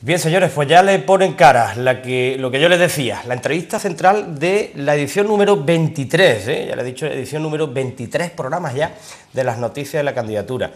Bien, señores, pues ya le ponen cara lo que yo les decía, la entrevista central de la edición número 23, ya le he dicho, edición número 23 programas ya de las noticias de la candidatura.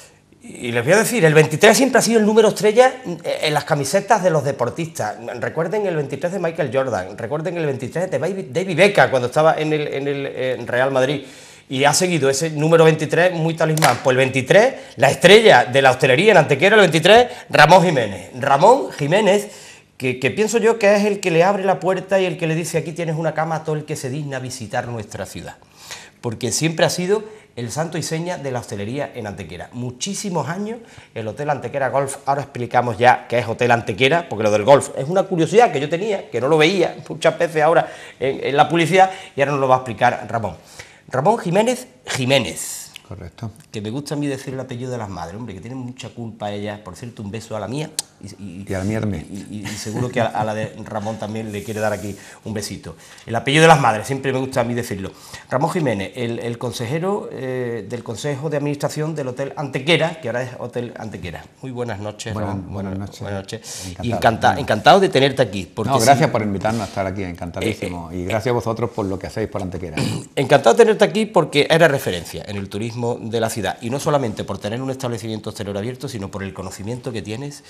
Y les voy a decir, el 23 siempre ha sido el número estrella en las camisetas de los deportistas. Recuerden el 23 de Michael Jordan, recuerden el 23 de David Beckham cuando estaba en el Real Madrid. Y ha seguido ese número 23 muy talismán. Pues el 23, la estrella de la hostelería en Antequera, el 23, Ramón Jiménez. Ramón Jiménez, que pienso yo que es el que le abre la puerta y el que le dice aquí tienes una cama a todo el que se digna visitar nuestra ciudad. Porque siempre ha sido el santo y seña de la hostelería en Antequera. Muchísimos años el Hotel Antequera Golf, ahora explicamos ya qué es Hotel Antequera, porque lo del golf es una curiosidad que yo tenía, que no lo veía muchas veces ahora en la publicidad, y ahora nos lo va a explicar Ramón. Ramón Jiménez Jiménez. Correcto. Que me gusta a mí decir el apellido de las madres, hombre, que tienen mucha culpa ellas. Por cierto, un beso a la mía. Y a la mía también. Y seguro que a la de Ramón también le quiere dar aquí un besito. El apellido de las madres, siempre me gusta a mí decirlo. Ramón Jiménez, el consejero del Consejo de Administración del Hotel Antequera, que ahora es Hotel Antequera. Muy buenas noches, Ramón. Buenas noches. Encantado de tenerte aquí. Porque gracias por invitarnos a estar aquí, encantadísimo. Y gracias a vosotros por lo que hacéis por Antequera. Encantado de tenerte aquí porque eres referencia en el turismo de la ciudad. Y no solamente por tener un establecimiento hostelero abierto, sino por el conocimiento que tienes.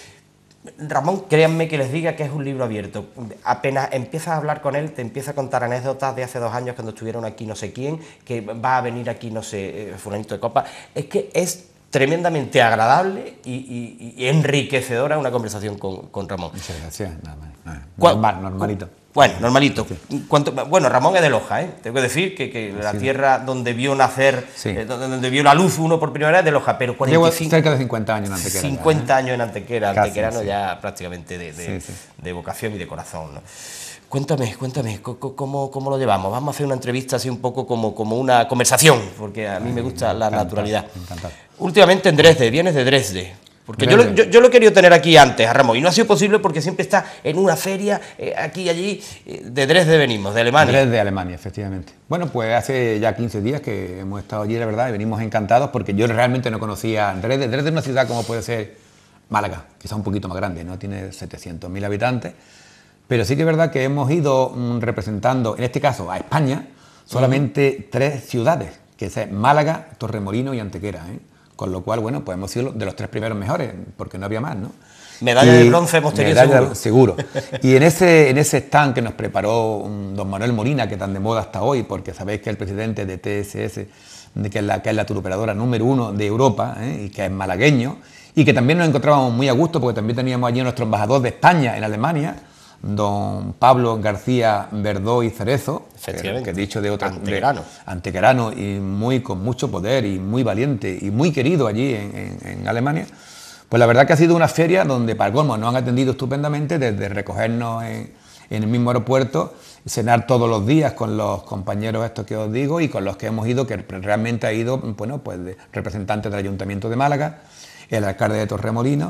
Ramón, créanme que les diga que es un libro abierto. Apenas empiezas a hablar con él, te empieza a contar anécdotas de hace 2 años cuando estuvieron aquí no sé quién, que va a venir aquí no sé, fulanito de copa. Es que es tremendamente agradable y enriquecedora una conversación con Ramón. Muchas gracias. Normalito. Bueno, normalito. Bueno, Ramón es de Loja, tengo que decir que la tierra donde vio nacer, donde vio la luz uno por primera vez de Loja, pero 45... Llevo cerca de 50 años en Antequera. 50 años en Antequera, antequerano ya prácticamente de vocación y de corazón, ¿no? Cuéntame, ¿cómo lo llevamos? Vamos a hacer una entrevista así un poco como una conversación, porque a mí me gusta la naturalidad. Encantado. Últimamente en Dresde, vienes de Dresde. Porque yo lo he querido tener aquí antes, a Ramón, y no ha sido posible porque siempre está en una feria, aquí y allí. De Dresde venimos, de Alemania. Dresde, Alemania, efectivamente. Bueno, pues hace ya 15 días que hemos estado allí, la verdad, y venimos encantados porque yo realmente no conocía Dresde. Dresde es una ciudad como puede ser Málaga, quizá un poquito más grande, ¿no? Tiene 700.000 habitantes, pero sí que es verdad que hemos ido representando, en este caso, a España, solamente 3 ciudades, que es Málaga, Torremolinos y Antequera, Con lo cual, bueno, pues hemos sido de los 3 primeros mejores, porque no había más, ¿no? Medalla de bronce hemos tenido seguro. Y en ese stand que nos preparó don Manuel Molina, que tan de moda hasta hoy, porque sabéis que es el presidente de TSS, que es la turoperadora número 1 de Europa, y que es malagueño, y que también nos encontrábamos muy a gusto, porque también teníamos allí a nuestro embajador de España en Alemania, don Pablo García Verdó y Cerezo, que dicho de otro antequerano y con mucho poder y muy valiente y muy querido allí en Alemania. Pues la verdad que ha sido una feria donde para colmo nos han atendido estupendamente, desde recogernos en el mismo aeropuerto, cenar todos los días con los compañeros estos que os digo y con los que hemos ido, que realmente ha ido, bueno, pues representantes del Ayuntamiento de Málaga, el alcalde de Torremolinos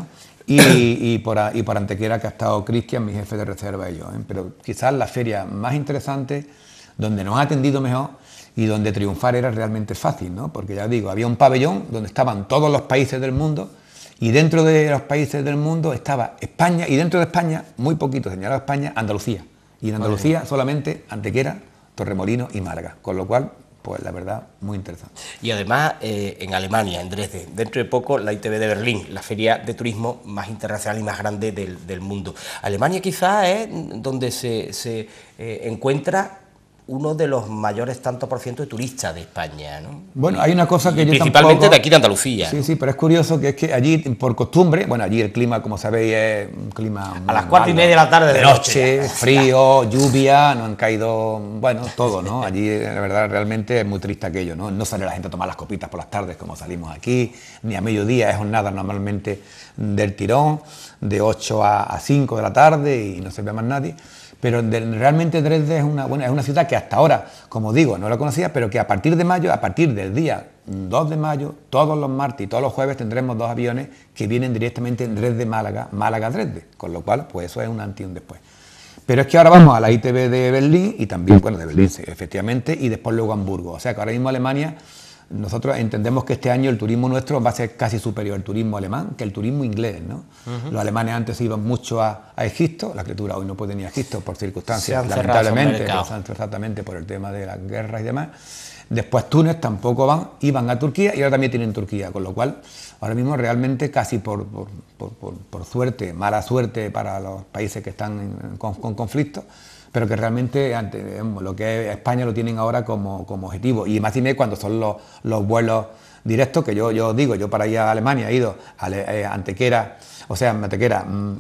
y por Antequera, que ha estado Cristian, mi jefe de reserva, y yo. Pero quizás la feria más interesante, donde nos ha atendido mejor y donde triunfar era realmente fácil, ¿no? Porque ya digo, había un pabellón donde estaban todos los países del mundo y dentro de los países del mundo estaba España y dentro de España, muy poquito señalado España, Andalucía. Y en Andalucía solamente Antequera, Torremolinos y Málaga, con lo cual... pues la verdad, muy interesante. Y además en Alemania, en Dresde, dentro de poco la ITB de Berlín, la feria de turismo más internacional y más grande del mundo. Alemania quizás es donde se encuentra uno de los mayores tantos por ciento de turistas de España, ¿no? Bueno, hay una cosa que yo principalmente tampoco... de aquí de Andalucía. Sí, pero es curioso que es que allí, por costumbre, bueno, allí el clima, como sabéis, es un clima... A las 4:30 de la tarde de noche. Frío, lluvia, nos han caído, bueno, todo, ¿no? Allí, la verdad, realmente es muy triste aquello, ¿no? No sale la gente a tomar las copitas por las tardes como salimos aquí, ni a mediodía, es jornada normalmente del tirón, de 8 a 5 de la tarde y no se ve más nadie. Pero realmente Dresde es una ciudad que hasta ahora, como digo, no la conocía, pero que a partir de mayo, a partir del día 2 de mayo, todos los martes y todos los jueves tendremos 2 aviones que vienen directamente en Dresde-Málaga, Málaga-Dresde, con lo cual, pues eso es un antes y un después. Pero es que ahora vamos a la ITB de Berlín y también, bueno, de Berlín, sí, efectivamente, y después luego a Hamburgo. O sea que ahora mismo Alemania nosotros entendemos que este año el turismo nuestro va a ser casi superior al turismo alemán que el turismo inglés, ¿no? Los alemanes antes iban mucho a Egipto, la criatura hoy no puede ni a Egipto por circunstancias, lamentablemente, exactamente por el tema de las guerras y demás. Después Túnez tampoco iban a Turquía y ahora también tienen Turquía, con lo cual ahora mismo realmente casi por suerte, mala suerte para los países que están con conflictos, pero que realmente lo que es España lo tienen ahora como objetivo. Y más y menos cuando son los vuelos directos, que yo digo, yo para ir a Alemania he ido a Antequera, o sea, Antequera,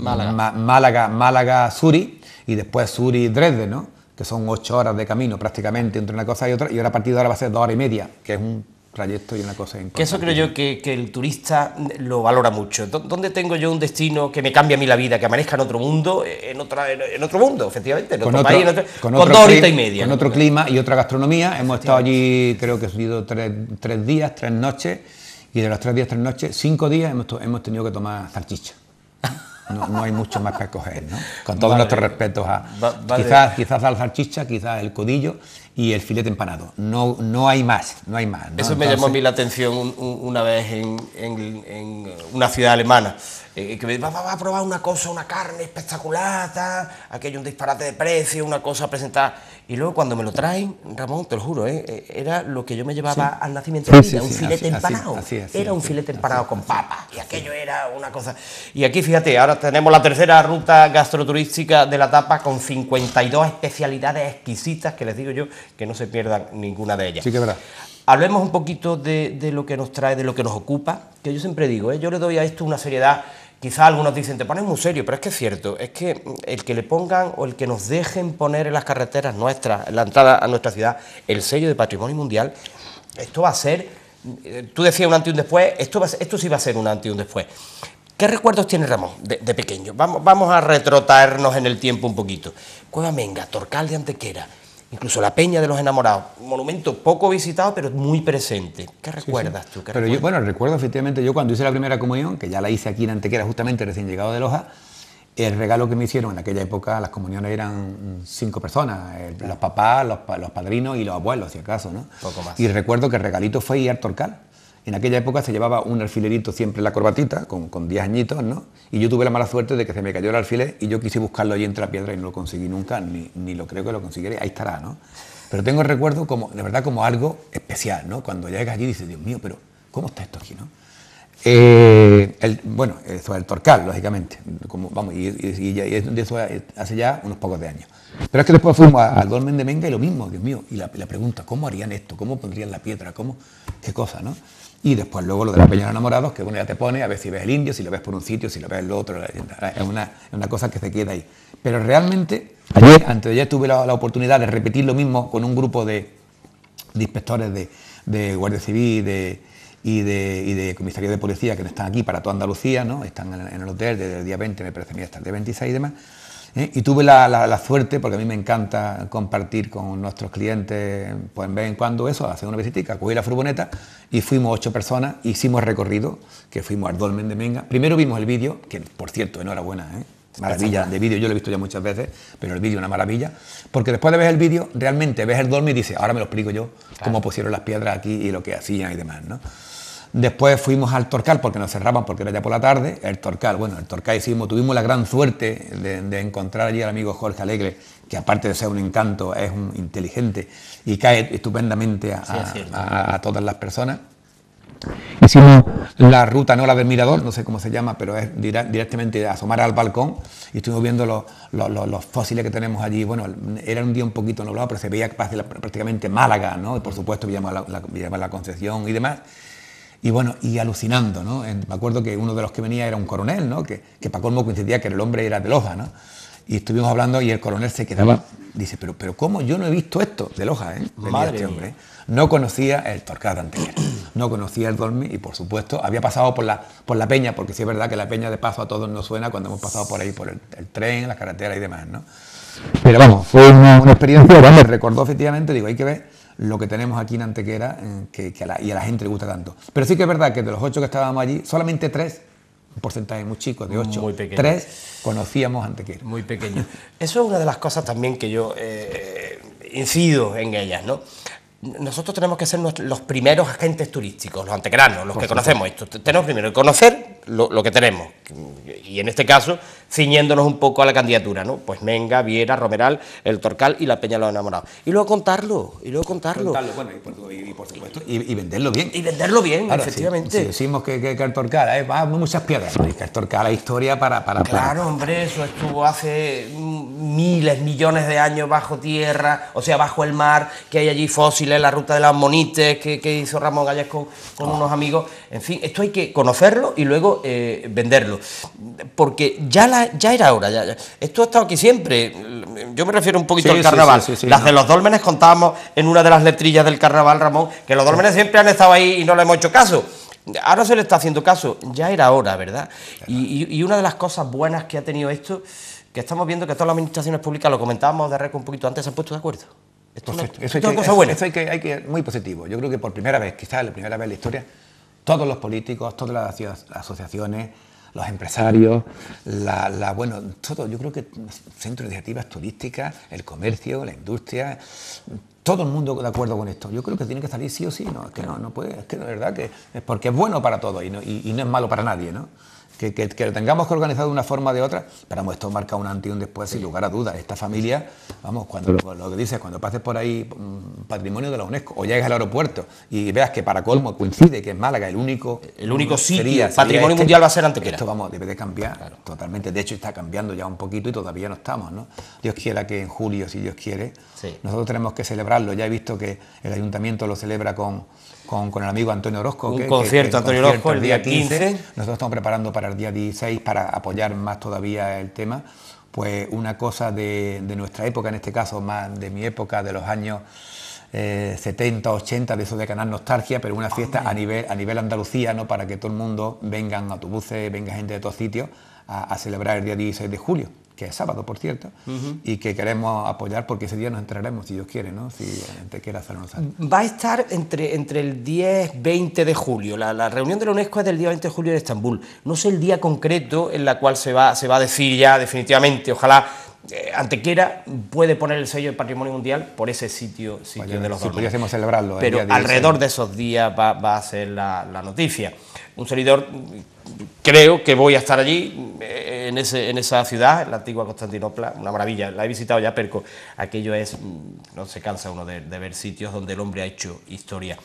Málaga, Zurich, y después Zurich, Dresde, ¿no? Que son 8 horas de camino prácticamente entre una cosa y otra, y ahora a partir de ahora va a ser 2 horas y media, que es un trayecto y una cosa importante. Que eso creo yo que el turista lo valora mucho. ¿Dónde tengo yo un destino que me cambie a mí la vida, que amanezca en otro mundo, en otro mundo, efectivamente, en otro país, con 2 horitas y media? Con otro clima y otra gastronomía. Hemos estado allí, creo que ha sido 3 días, 3 noches, y de los 3 días, 3 noches, 5 días hemos tenido que tomar salchicha. No hay mucho más que escoger, ¿no? Con todos nuestros respetos a quizás la salchicha, quizás el codillo y el filete empanado. No hay más, ¿no? Eso me llamó a mí la atención una vez en una ciudad alemana. Que me va a probar una cosa, una carne espectacular, aquello un disparate de precio, una cosa presentada. Y luego cuando me lo traen, Ramón, te lo juro, era lo que yo me llevaba al nacimiento de mi vida, un filete empanado. Era un filete empanado con papas, y aquello era una cosa. Y aquí, fíjate, ahora tenemos la tercera ruta gastroturística de la etapa con 52 especialidades exquisitas, que les digo yo que no se pierdan ninguna de ellas. Sí, que es verdad. Hablemos un poquito de lo que nos trae, de lo que nos ocupa, que yo siempre digo, yo le doy a esto una seriedad. Quizás algunos dicen, te pones muy serio, pero es que es cierto, es que el que le pongan o el que nos dejen poner en las carreteras nuestras, en la entrada a nuestra ciudad, el sello de Patrimonio Mundial, esto va a ser, tú decías un antes y un después, esto sí va a ser un antes y un después. ¿Qué recuerdos tiene Ramón de pequeño? Vamos a retrotraernos en el tiempo un poquito. Cueva Menga, Torcal de Antequera, incluso la Peña de los Enamorados, un monumento poco visitado, pero muy presente. ¿Qué recuerdas tú? Pero yo, recuerdo efectivamente, yo cuando hice la primera comunión, que ya la hice aquí en Antequera, justamente recién llegado de Loja, el regalo que me hicieron en aquella época, las comuniones eran 5 personas, los papás, los padrinos y los abuelos, si acaso, ¿no? Poco más. Y recuerdo que el regalito fue ir al Torcal. En aquella época se llevaba un alfilerito siempre en la corbatita, con 10 añitos, ¿no? Y yo tuve la mala suerte de que se me cayó el alfiler y yo quise buscarlo allí entre la piedra y no lo conseguí nunca, ni lo creo que lo conseguiré, ahí estará, ¿no? Pero tengo el recuerdo de verdad como algo especial, ¿no? Cuando llegas allí dices, Dios mío, pero ¿cómo está esto aquí, no? Bueno, eso es el Torcal, lógicamente, y de eso hace ya unos pocos de años. Pero es que después fuimos al Dolmen de Menga y lo mismo, Dios mío, y la pregunta, ¿cómo harían esto? ¿Cómo pondrían la piedra? ¿Qué cosa, no? Y después luego lo de la Peña de los Enamorados, que bueno, ya te pone a ver si ves el indio, si lo ves por un sitio, si lo ves el otro, es una cosa que se queda ahí. Pero realmente, antes de ayer tuve la oportunidad de repetir lo mismo con un grupo de inspectores de Guardia Civil y de Comisaría de Policía que están aquí para toda Andalucía, ¿no? Están en el hotel desde el día 20, me parece a mí, hasta el día 26 y demás. Y tuve la suerte, porque a mí me encanta compartir con nuestros clientes, pues de vez en cuando eso, hacer una visitica, cogí la furgoneta y fuimos 8 personas, hicimos recorrido, que fuimos al Dolmen de Menga. Primero vimos el vídeo, que por cierto, enhorabuena, maravilla de vídeo, yo lo he visto ya muchas veces, pero el vídeo es una maravilla, porque después de ver el vídeo, realmente ves el dolmen y dices, ahora me lo explico yo, cómo pusieron las piedras aquí y lo que hacían y demás, ¿no? Después fuimos al Torcal porque nos cerraban porque era ya por la tarde. El Torcal tuvimos la gran suerte de encontrar allí al amigo Jorge Alegre, que aparte de ser un encanto es un inteligente y cae estupendamente a todas las personas. Hicimos la ruta, no la del Mirador, no sé cómo se llama, pero es directamente asomar al balcón y estuvimos viendo los fósiles que tenemos allí. Bueno, era un día un poquito nublado, pero se veía prácticamente Málaga, ¿no? Y por supuesto veíamos la Concepción y demás. Y bueno, y alucinando, ¿no? Me acuerdo que uno de los que venía era un coronel, ¿no? Que para colmo coincidía que el hombre era de Loja, ¿no? Y estuvimos hablando y el coronel se quedaba, dice, pero ¿cómo? Yo no he visto esto de Loja, venía este hombre. No conocía el Torcal de Antequera, no conocía el Dolmen y por supuesto había pasado por la Peña, porque sí es verdad que la Peña de paso a todos nos suena cuando hemos pasado por ahí, por el tren, la carretera y demás, ¿no? Pero vamos, fue una experiencia, me recordó efectivamente, digo, hay que ver lo que tenemos aquí en Antequera y a la gente le gusta tanto. Pero sí que es verdad que de los 8 que estábamos allí, solamente 3, un porcentaje muy chico, de 8, 3 conocíamos Antequera. Muy pequeño. Eso es una de las cosas también que yo incido en ellas, ¿no? nosotros tenemos que ser los primeros agentes turísticos, los antequeranos, los que conocemos esto. Tenemos primero que conocer lo que tenemos, y en este caso, ciñéndonos un poco a la candidatura, ¿no? Pues Menga, Viera, Romeral, el Torcal y la Peña de los Enamorados. Y luego contarlo, Bueno, y por supuesto, y venderlo bien. Y venderlo bien, claro, efectivamente. Si decimos que el Torcal, va muchas piedras, que el Torcal hay historia para... Claro, hombre, eso estuvo hace miles, millones de años bajo tierra, o sea, bajo el mar, que hay allí fósiles, la ruta de las Monites, que hizo Ramón Galles con unos amigos. En fin, esto hay que conocerlo y luego venderlo. Porque ya era hora. Esto ha estado aquí siempre. Yo me refiero un poquito al carnaval. Las de los dólmenes contábamos en una de las letrillas del carnaval, Ramón, que los dólmenes siempre han estado ahí y no le hemos hecho caso. Ahora se le está haciendo caso. Ya era hora, ¿verdad? Y una de las cosas buenas que ha tenido esto, que estamos viendo que todas las administraciones públicas, lo comentábamos de Reco un poquito antes, se han puesto de acuerdo. Esto es una cosa buena. Eso hay que muy positivo. Yo creo que por primera vez, quizás la primera vez en la historia, todos los políticos, todas las asociaciones, los empresarios, todo, yo creo que centros de iniciativas turísticas, el comercio, la industria, todo el mundo de acuerdo con esto. Yo creo que tiene que salir sí o sí, ¿no? Es que no puede, es que de verdad que es porque es bueno para todos y no es malo para nadie, ¿no? Que lo tengamos que organizar de una forma o de otra, pero vamos, esto marca un antes y un después, sin lugar a dudas. Esta familia, vamos, cuando lo que dices, cuando pases por ahí, patrimonio de la UNESCO, o llegues al aeropuerto y veas que para colmo coincide que es Málaga el único sitio, patrimonio mundial va a ser Antequera. Esto, vamos, debe de cambiar totalmente. De hecho, está cambiando ya un poquito y todavía no estamos, ¿no? Dios quiera que en julio, si Dios quiere, nosotros tenemos que celebrarlo. Ya he visto que el ayuntamiento lo celebra con el amigo Antonio Orozco. Un concierto, Antonio Orozco, el día 15. Nosotros estamos preparando para el día 16 para apoyar más todavía el tema. Pues una cosa de nuestra época, en este caso más de mi época, de los años 70, 80, de eso de Canal Nostalgia, pero una fiesta a nivel Andalucía, ¿no? Para que todo el mundo, vengan autobuses, venga gente de todos sitios a celebrar el día 16 de julio. Que es sábado, por cierto, y que queremos apoyar porque ese día nos enteraremos, si Dios quiere, ¿no? Si Antequera hacerlo no sabe. Va a estar entre el 10-20 de julio. La reunión de la UNESCO es del día 20 de julio en Estambul. No sé el día concreto en la cual se va a decir ya definitivamente, ojalá Antequera puede poner el sello de Patrimonio Mundial por ese sitio de los si pudiésemos celebrarlo. Pero alrededor de esos días va a ser la noticia. Un servidor, creo que voy a estar allí, en esa ciudad, en la antigua Constantinopla, una maravilla. La he visitado ya, pero aquello es, no se cansa uno de ver sitios donde el hombre ha hecho historia.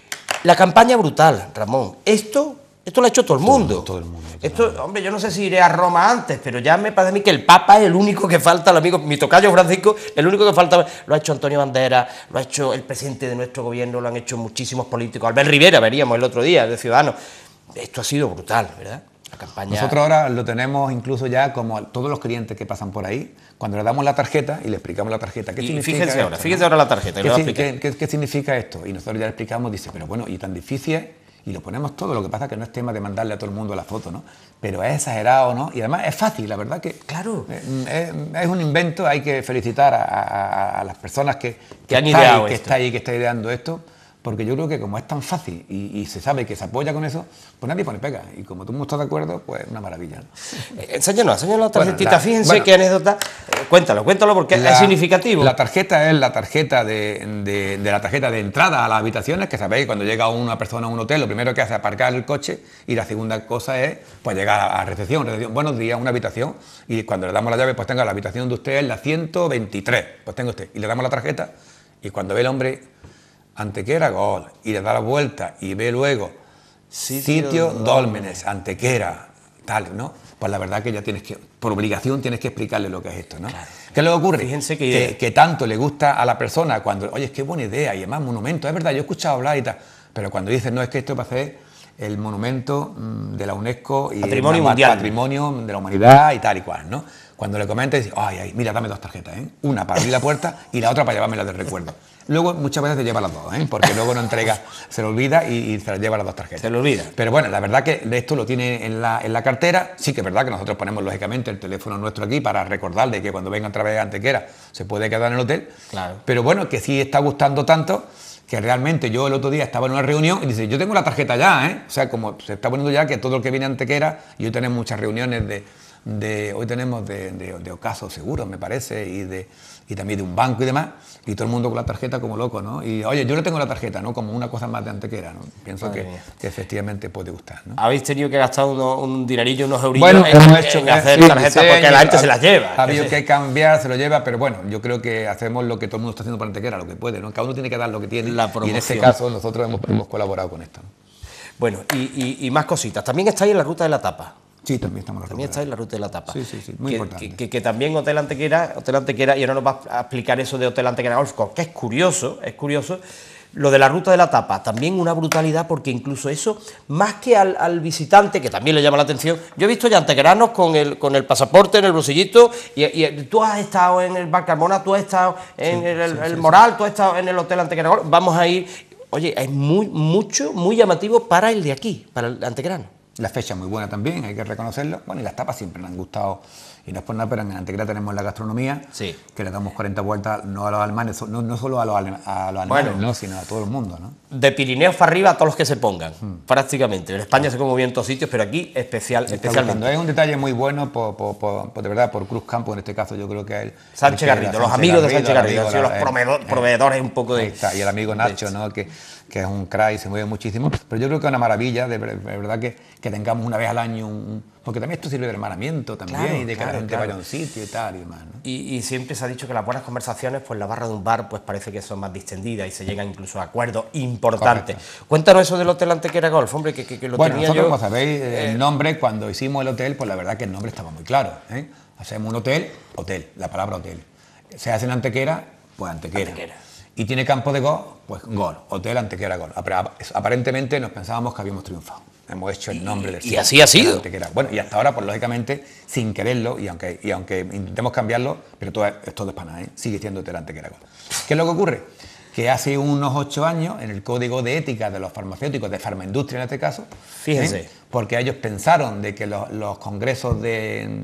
La campaña brutal, Ramón. Esto lo ha hecho todo el mundo. Todo el mundo. Esto, hombre, yo no sé si iré a Roma antes, pero ya me parece a mí que el Papa es el único que falta, el amigo, mi tocayo Francisco, el único que falta. Lo ha hecho Antonio Banderas, lo ha hecho el presidente de nuestro gobierno, lo han hecho muchísimos políticos. Albert Rivera, veríamos el otro día, de Ciudadanos. Esto ha sido brutal, ¿verdad? La campaña... Nosotros ahora lo tenemos incluso ya como todos los clientes que pasan por ahí, cuando le damos la tarjeta y le explicamos la tarjeta. ¿Qué significa esto? Fíjense ahora la tarjeta. ¿Qué significa esto? Y nosotros ya le explicamos, dice, pero bueno, y tan difícil es, y lo ponemos todo, lo que pasa es que no es tema de mandarle a todo el mundo la foto, ¿no? Pero es exagerado, ¿no? Y además es fácil, la verdad que... Claro. Es un invento, hay que felicitar a las personas que han ideado que está ideando esto. Porque yo creo que como es tan fácil y se sabe que se apoya con eso, pues nadie pone pega. Y como todo el mundo está de acuerdo, pues una maravilla, ¿no? Enséñanos la tarjetita. Fíjense qué anécdota. Cuéntalo porque es significativo. La tarjeta es la tarjeta de la tarjeta de entrada a las habitaciones, que sabéis, cuando llega una persona a un hotel, lo primero que hace es aparcar el coche y la segunda cosa es pues llegar a recepción. Buenos días, una habitación. Y cuando le damos la llave, pues tenga la habitación de usted, es la 123. Pues tenga usted. Y le damos la tarjeta y cuando ve el hombre... Antequera, gol, y le da la vuelta y ve luego sitio Dólmenes, Antequera, tal, ¿no? Pues la verdad que ya tienes que, por obligación, tienes que explicarle lo que es esto, ¿no? Claro. ¿Qué le ocurre? Fíjense que tanto le gusta a la persona cuando, oye, es que buena idea, y además monumento, es verdad, yo he escuchado hablar y tal, pero cuando dices, no, es que esto va a ser el monumento de la UNESCO y Patrimonio Mundial. Patrimonio de la Humanidad y tal y cual, ¿no? Cuando le comentas, dices, ay, mira, dame dos tarjetas, ¿eh? Una para abrir la puerta y la otra para llevármela de recuerdo. Luego muchas veces te lleva las dos, ¿eh? Porque luego no entrega, se lo olvida y se las lleva las dos tarjetas. Se lo olvida. Pero bueno, la verdad que esto lo tiene en la cartera. Sí que es verdad que nosotros ponemos lógicamente el teléfono nuestro aquí para recordarle que cuando venga otra vez a Antequera se puede quedar en el hotel. Claro. Pero bueno, que sí está gustando tanto que realmente yo el otro día estaba en una reunión y dice, yo tengo la tarjeta ya, ¿eh? O sea, como se está poniendo ya que todo el que viene a Antequera, y yo tenemos muchas reuniones hoy tenemos de Ocaso Seguros, me parece, y también de un banco y demás, y todo el mundo con la tarjeta como loco, ¿no? Y oye, yo no tengo la tarjeta, ¿no? Como una cosa más de Antequera, ¿no? Pienso que efectivamente puede gustar, ¿no? Habéis tenido que gastar un dinerillo, unos eurillos bueno, hemos hecho, en hacer sí, tarjetas porque la gente se las lleva. Ha habido que cambiar, se lo lleva, pero bueno, yo creo que hacemos lo que todo el mundo está haciendo para Antequera, lo que puede, ¿no? Cada uno tiene que dar lo que tiene, y en este caso nosotros hemos colaborado con esto, ¿no? Bueno, y más cositas. También estáis en la ruta de la tapa. Sí, también estamos en la ruta de la tapa. Sí, muy importante. Que también Hotel Antequera, y ahora nos va a explicar eso de Hotel Antequera Golf, que es curioso, lo de la ruta de la tapa, también una brutalidad, porque incluso eso, más que al visitante, que también le llama la atención, yo he visto ya antequeranos con el pasaporte en el bolsillito, y tú has estado en el Bar Carmona, tú has estado en el Moral, tú has estado en el Hotel Antequera Golf, vamos a ir. Oye, es muy llamativo para el de aquí, para el antequerano. La fecha es muy buena también, hay que reconocerlo. Bueno, y las tapas siempre nos han gustado, y no es por nada, pero en Antequera tenemos la gastronomía, que le damos 40 vueltas, no a los alemanes, no solo a los alemanes, no, sino a todo el mundo, ¿no? De Pirineos para arriba a todos los que se pongan, prácticamente. En España se come bien en todos sitios, pero aquí especialmente. Es un detalle muy bueno, de verdad, por Cruz Campo, en este caso yo creo que es Sánchez Garrido, los amigos de Sánchez Garrido, han sido los proveedores un poco de... Ahí está, y el amigo Nacho, ¿no? Que es un crack y se mueve muchísimo, pero yo creo que es una maravilla, de verdad, que tengamos una vez al año porque también esto sirve de hermanamiento también, y de que la gente vaya a un sitio y tal y demás, ¿no? Y siempre se ha dicho que las buenas conversaciones, pues la barra de un bar, pues parece que son más distendidas y se llegan incluso a acuerdos importantes. Correcto. Cuéntanos eso del Hotel Antequera Golf, hombre, que lo tenía nosotros, yo... como sabéis, el nombre, cuando hicimos el hotel, pues la verdad que el nombre estaba muy claro, ¿eh? Hacemos un hotel, la palabra hotel. Se hace en Antequera, pues Antequera. Y tiene campo de golf, pues golf, Hotel Antequera Golf. Aparentemente nos pensábamos que habíamos triunfado. Hemos hecho el nombre del sitio. Y así ha sido. Antequera. Bueno, y hasta ahora, pues lógicamente, sin quererlo, y aunque intentemos cambiarlo, pero todo es de pana, ¿eh? Sigue siendo Hotel Antequera Golf. ¿Qué es lo que ocurre? Que hace unos 8 años, en el Código de Ética de los farmacéuticos, de Farmaindustria en este caso, fíjense, porque ellos pensaron de que los congresos de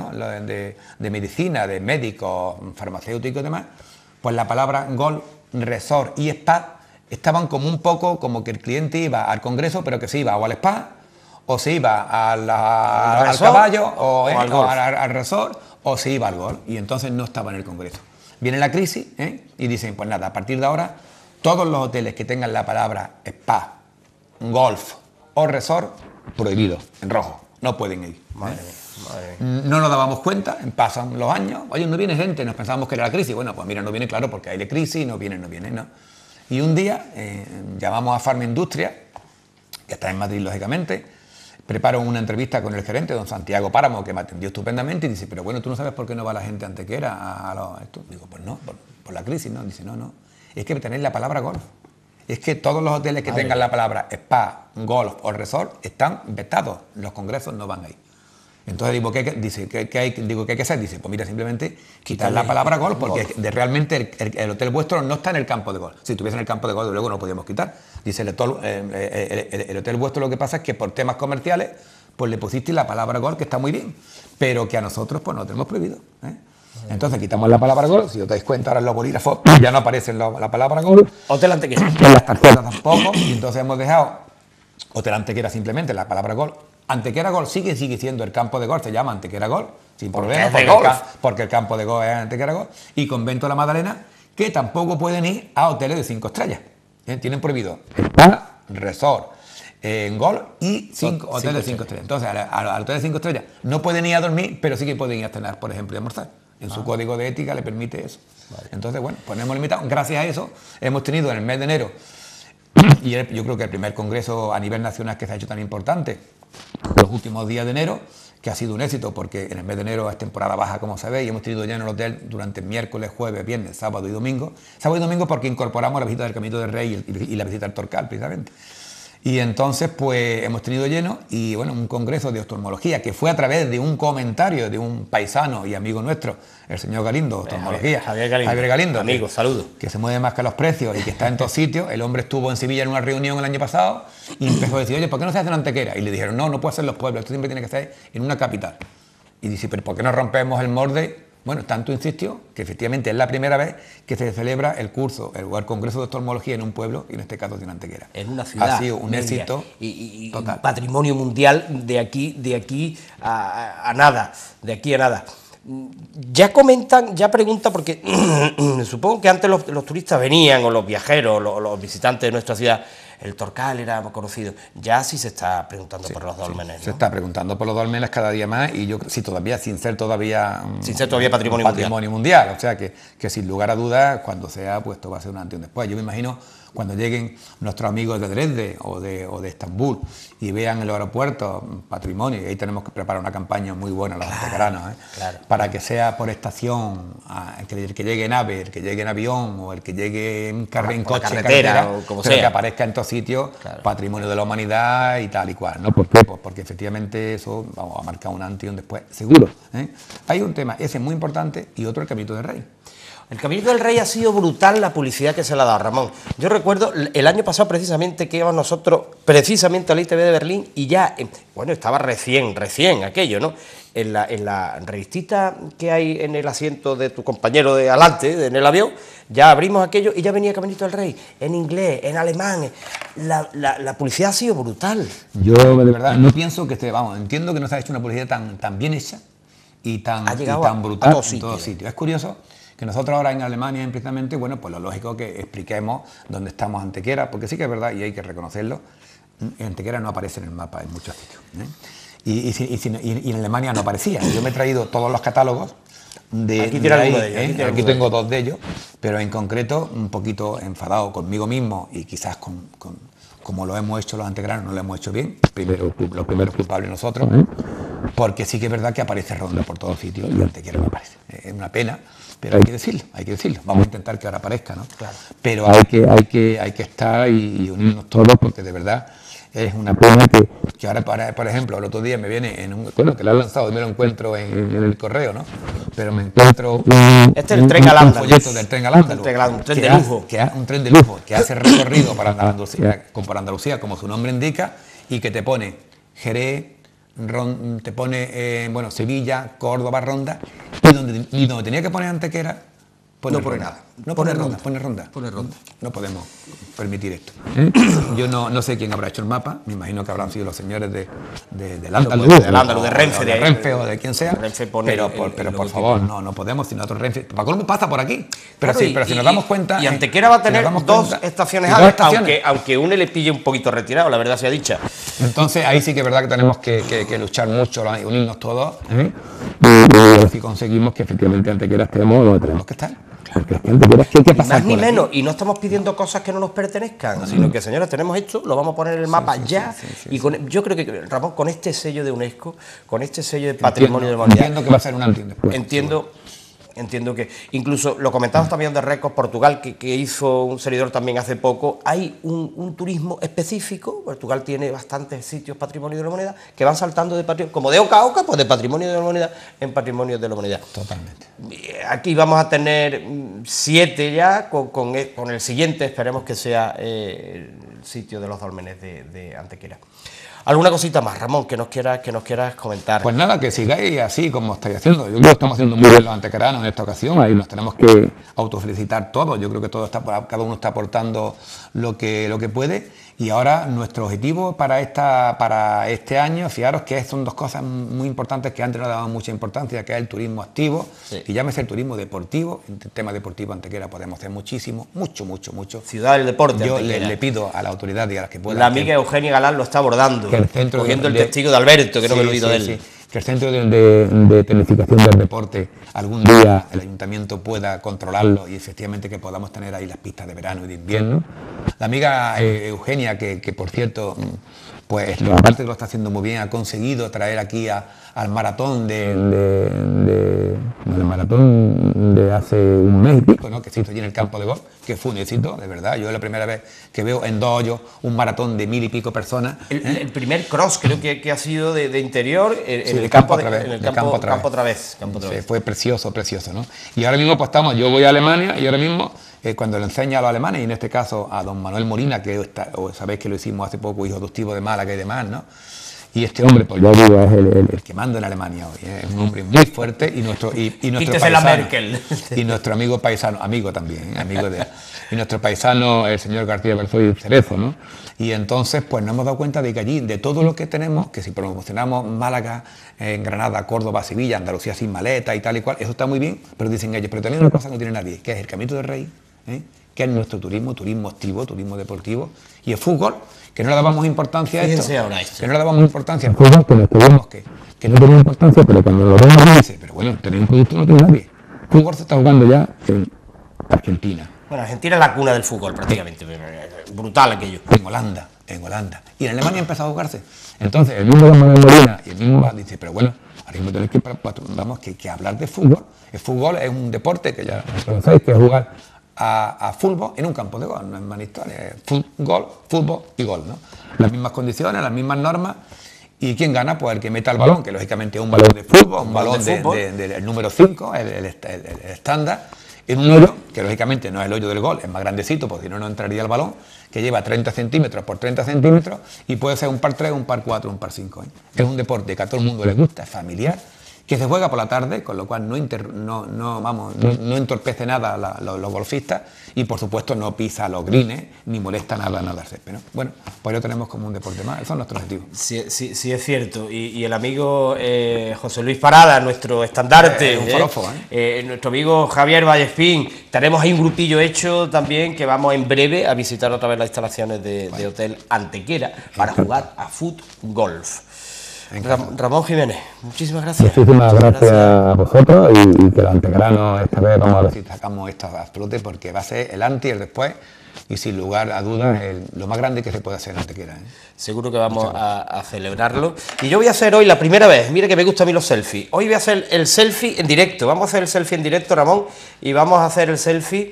medicina, de médicos, farmacéuticos y demás, pues la palabra golf, resort y spa estaban como un poco como que el cliente iba al congreso, pero que se iba o al spa, o se iba al caballo, o al resort, o se iba al golf, y entonces no estaba en el congreso. Viene la crisis, y dicen, pues nada, a partir de ahora, todos los hoteles que tengan la palabra spa, golf o resort, prohibidos, en rojo, no pueden ir. Madre mía. No nos dábamos cuenta, pasan los años, oye, no viene gente, nos pensábamos que era la crisis. Bueno, pues mira, no viene, claro, porque hay de crisis, no viene, ¿no? Y un día llamamos a Farmaindustria, que está en Madrid, lógicamente, preparo una entrevista con el gerente, don Santiago Páramo, que me atendió estupendamente, y dice, pero bueno, ¿tú no sabes por qué no va la gente a Antequera a esto? Digo, pues no, por la crisis, ¿no? Dice, no, es que tenéis la palabra golf. Es que todos los hoteles que tengan la palabra spa, golf o resort están vetados, los congresos no van ahí. Entonces digo, ¿qué hay que hacer? Dice, pues mira, simplemente quitar la palabra golf, porque realmente el hotel vuestro no está en el campo de golf. Si estuviese en el campo de golf, luego no lo podíamos quitar. Dice, el hotel vuestro, lo que pasa es que por temas comerciales, pues le pusiste la palabra golf, que está muy bien, pero que a nosotros pues no lo tenemos prohibido, ¿eh? Entonces quitamos la palabra golf, si os dais cuenta ahora en los bolígrafos ya no aparece la palabra golf. Hotel Antequera. En las tarjetas tampoco, y entonces hemos dejado Hotel Antequera simplemente, la palabra golf. Antequera Golf sigue siendo el campo de golf, se llama Antequera Golf, sin problema, porque el campo de golf es Antequera Golf, y Convento de la Magdalena, que tampoco pueden ir a hoteles de 5 estrellas. Tienen prohibido spa, resort, golf y hoteles de 5 estrellas. Entonces, al hotel de 5 estrellas no pueden ir a dormir, pero sí que pueden ir a cenar, por ejemplo, y a almorzar. En su código de ética le permite eso. Vale. Entonces, bueno, pues hemos limitado. Gracias a eso, hemos tenido en el mes de enero, y yo creo que el primer congreso a nivel nacional que se ha hecho tan importante, los últimos días de enero, que ha sido un éxito, porque en el mes de enero es temporada baja, como sabéis, y hemos tenido lleno el hotel durante miércoles, jueves, viernes, sábado y domingo. Sábado y domingo porque incorporamos la visita del Caminito del Rey y la visita al Torcal, precisamente. Y entonces, pues, hemos tenido lleno, y bueno, un congreso de oftalmología, que fue a través de un comentario de un paisano y amigo nuestro, el señor Galindo, oftalmología. Javier Galindo. Amigo, saludo. Que se mueve más que los precios y que está en todos sitios. El hombre estuvo en Sevilla en una reunión el año pasado y empezó a decir, oye, ¿por qué no se hace en Antequera? Y le dijeron, no puede ser en los pueblos, esto siempre tiene que ser en una capital. Y dice, pero ¿por qué no rompemos el molde Bueno, tanto insistió que efectivamente es la primera vez que se celebra el Congreso de Oftalmología en un pueblo, y en este caso en Antequera. En una ciudad. Ha sido un éxito y total. Patrimonio mundial de aquí a nada, de aquí a nada. Ya comentan, ya preguntan, porque supongo que antes los turistas venían, o los viajeros, los visitantes de nuestra ciudad, el Torcal era conocido, ya sí se está preguntando por los dólmenes, ¿no? Se está preguntando por los dólmenes cada día más, y yo sí, todavía, sin ser todavía patrimonio mundial. O sea que sin lugar a dudas, cuando sea, pues esto va a ser un antes y un después. Yo me imagino cuando lleguen nuestros amigos de Dresde o de Estambul y vean el aeropuerto patrimonio, y ahí tenemos que preparar una campaña muy buena los antecaranos, para que sea por estación, el que llegue en AVE, el que llegue en avión, o el que llegue en coche, carretera, o como pero sea, que aparezca en todos sitios, patrimonio de la humanidad y tal y cual, ¿no? ¿Por qué? Pues porque efectivamente eso, vamos a marcar un antes y un después, seguro, ¿eh? Hay un tema, ese es muy importante, y otro, el Caminito del Rey. El Caminito del Rey ha sido brutal la publicidad que se le ha dado, Ramón. Yo recuerdo el año pasado precisamente que íbamos nosotros precisamente a la ITV de Berlín, y ya, bueno, estaba recién aquello, ¿no? En la revistita que hay en el asiento de tu compañero de adelante, en el avión, ya abrimos aquello y ya venía Caminito del Rey, en inglés, en alemán. La publicidad ha sido brutal. Yo de verdad no pienso que entiendo que no se ha hecho una publicidad tan bien hecha y tan brutal en todos sitios. Es curioso que nosotros ahora en Alemania, precisamente, bueno, pues lo lógico que expliquemos dónde estamos Antequera, porque sí que es verdad, y hay que reconocerlo, Antequera no aparece en el mapa en muchos sitios, ¿eh? Y en Alemania no aparecía. Yo me he traído todos los catálogos aquí tiene alguno de ellos, aquí tengo dos de ellos, pero en concreto un poquito enfadado conmigo mismo, y quizás como lo hemos hecho los antequeranos, no lo hemos hecho bien, los primeros culpables nosotros, porque sí que es verdad que aparece Ronda por todos sitios y Antequera no aparece. Es una pena, pero hay que decirlo. Vamos a intentar que ahora aparezca, ¿no? Claro. Pero hay que estar y unirnos todos, porque de verdad es una pena que ahora, por ejemplo, el otro día me viene que lo han lanzado, me lo encuentro en el correo, ¿no? Pero me encuentro un folleto del tren al Andaluz, un tren de lujo. Un tren de lujo que hace recorrido por Andalucía, como su nombre indica, y que te pone Jerez, te pone Sevilla, Córdoba, Ronda, y donde tenía que poner Antequera, no pone nada. Pone Ronda. No podemos permitir esto. Yo no sé quién habrá hecho el mapa, me imagino que habrán sido los señores del Andaluz, de Renfe, o de quien sea, pero por favor, no podemos, si nosotros Renfe, ¿para cómo pasa por aquí? Pero si nos damos cuenta... Y Antequera va a tener dos estaciones, aunque una le pille un poquito retirado, la verdad sea dicha. Entonces ahí sí que es verdad que tenemos que luchar mucho, unirnos todos, y así conseguimos que efectivamente Antequera estemos donde tenemos que estar. Porque es que hay que pasar más ni menos, y no estamos pidiendo cosas que no nos pertenezcan, sino que, señores, tenemos esto, lo vamos a poner en el mapa ya. Yo creo que, Ramón, con este sello de UNESCO, con este sello de Patrimonio de la Humanidad, entiendo que va a ser un antes y un después. Entiendo que, incluso lo comentamos también de Records Portugal, que hizo un servidor también hace poco, hay un turismo específico. Portugal tiene bastantes sitios Patrimonio de la Humanidad que van saltando de patrimonio, como de oca a oca, pues de Patrimonio de la Humanidad en Patrimonio de la Humanidad. Totalmente. Aquí vamos a tener 7 ya, con el siguiente esperemos que sea el sitio de los dólmenes de Antequera. ¿Alguna cosita más, Ramón, que nos quieras comentar? Pues nada, que sigáis así como estáis haciendo. Yo creo que estamos haciendo muy bien los antequeranos en esta ocasión. Ahí nos tenemos que autofelicitar todos. Yo creo que cada uno está aportando lo que puede. Y ahora nuestro objetivo para este año, fijaros que son dos cosas muy importantes que antes no daban mucha importancia, que es el turismo activo, y llámese el turismo deportivo. En el tema deportivo Antequera podemos hacer mucho. Ciudad del deporte. Yo le pido a la autoridad y a las que puedan. La amiga Eugenia Galán lo está abordando, cogiendo el testigo de Alberto, que no me olvido de él. Sí. Que el Centro de Tecnificación del Deporte algún día el ayuntamiento pueda controlarlo y efectivamente que podamos tener ahí las pistas de verano y de invierno. La amiga Eugenia, que por cierto, pues aparte que lo está haciendo muy bien, ha conseguido traer aquí al maratón del maratón de hace un mes y pico, ¿no? Que se hizo allí en el campo de golf, que fue un éxito, de verdad. Yo es la primera vez que veo en 2 hoyos un maratón de 1000 y pico personas. El primer cross creo que ha sido de interior en el campo otra vez. Sí, fue precioso, ¿no? Y ahora mismo pues yo voy a Alemania y ahora mismo cuando le enseño a los alemanes, y en este caso a don Manuel Molina, que sabéis que lo hicimos hace poco, hijo adoptivo de Málaga y demás, ¿no? Y este hombre, pues ya digo, es el que manda en Alemania hoy. Es un hombre muy fuerte y nuestro paisano, la Merkel. Y nuestro amigo paisano, amigo también, amigo de... Y nuestro paisano, el señor García Berzoy Cerezo, ¿no? Y entonces, pues nos hemos dado cuenta de que allí, de todo lo que tenemos, que si promocionamos Málaga, en Granada, Córdoba, Sevilla, Andalucía sin maleta y tal y cual, eso está muy bien, pero dicen ellos, pero también una cosa que no tiene nadie, que es el Caminito del Rey, que es nuestro turismo activo, turismo deportivo, y el fútbol, que no le dábamos importancia a esto, que no le dábamos importancia al fútbol, que nos creíamos que no tenía importancia, pero cuando lo vemos dice, pero bueno, tenéis un producto, no tiene nadie. El fútbol se está jugando ya en Argentina. Bueno, Argentina es la cuna del fútbol prácticamente, brutal aquello. En Holanda. Y en Alemania empezó a jugarse. Entonces, el mismo Don Manuel Molina y el mismo dice, pero bueno, ahora mismo tenéis que hablar de fútbol. El fútbol es un deporte que ya conocéis, que es jugar a fútbol en un campo de gol, no es más historia, fútbol y gol, ¿no? Las mismas condiciones, las mismas normas, y ¿quién gana? Pues el que meta el balón, que lógicamente es un balón de fútbol, un balón del número 5, el estándar, en un hoyo, que lógicamente no es el hoyo del gol, es más grandecito, porque si no, no entraría el balón, que lleva 30 centímetros por 30 centímetros, y puede ser un par 3, un par 4, un par 5. Es un deporte que a todo el mundo le gusta, es familiar, que se juega por la tarde, con lo cual no entorpece nada los golfistas y por supuesto no pisa los greens ni molesta nada al césped, ¿no? Bueno, pues lo tenemos como un deporte más, eso es nuestro objetivo. Sí, es cierto, y el amigo José Luis Parada, nuestro estandarte, un forofo, nuestro amigo Javier Vallespín, tenemos ahí un grupillo hecho también que vamos en breve a visitar otra vez las instalaciones de Hotel Antequera para jugar a golf. Ramón Jiménez, muchísimas gracias. Muchísimas gracias a vosotros y que los antequeranos esta vez vamos a ver si sacamos esto a flote porque va a ser el antes y el después y sin lugar a dudas lo más grande que se puede hacer en Antequera. Seguro que vamos a celebrarlo. Y yo voy a hacer hoy la primera vez, mire que me gustan a mí los selfies. Hoy voy a hacer el selfie en directo, vamos a hacer el selfie en directo, Ramón, y vamos a hacer el selfie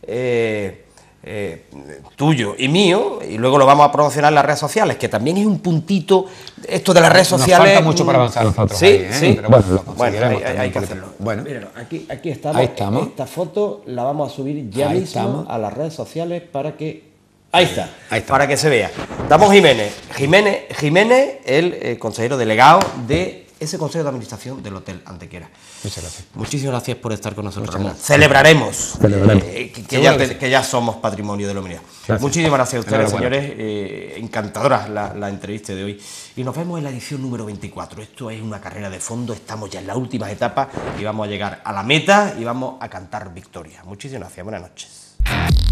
tuyo y mío, y luego lo vamos a promocionar en las redes sociales, que también es un puntito, esto de las redes sociales. Nos falta mucho para avanzar nosotros. Sí, ahí, sí. Pero bueno, lo conseguiremos. Hay que hacerlo. Bueno, mírenlo, aquí estamos. Ahí estamos. Esta foto la vamos a subir ya ahí mismo estamos. a las redes sociales para que... Ahí está, para que se vea. Ramón Jiménez, el consejero delegado de ese consejo de administración del Hotel Antequera. Muchas gracias. Muchísimas gracias por estar con nosotros, Ramón. Celebraremos que ya somos patrimonio de la humanidad. Muchísimas gracias a ustedes, señores. Encantadora la entrevista de hoy. Y nos vemos en la edición número 24. Esto es una carrera de fondo, estamos ya en las últimas etapas y vamos a llegar a la meta y vamos a cantar victoria. Muchísimas gracias, buenas noches.